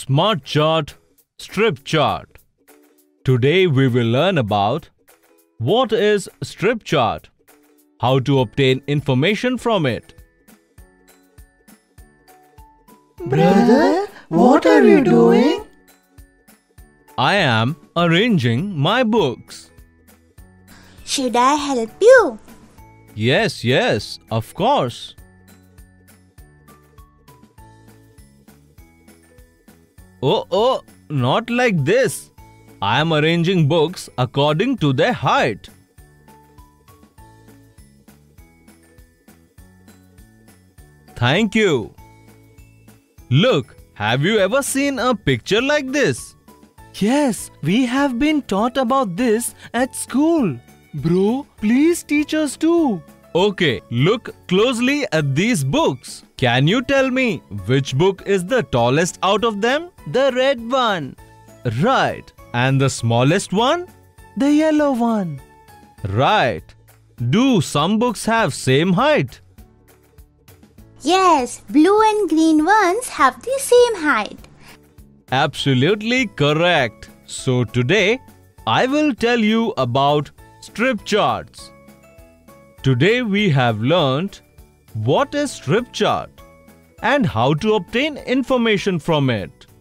Smart Chart, Strip Chart. Today we will learn about what is strip chart, how to obtain information from it. Brother, what are you doing? I am arranging my books. Should I help you? Yes, of course. Oh, not like this. I am arranging books according to their height. Thank you. Look, have you ever seen a picture like this? Yes, we have been taught about this at school. Bro, please teach us too. Okay, look closely at these books. Can you tell me which book is the tallest out of them? The red one. Right. And the smallest one? The yellow one. Right. Do some books have same height? Yes, blue and green ones have the same height. Absolutely correct. So today, I will tell you about strip charts. Today we have learnt what is strip chart and how to obtain information from it.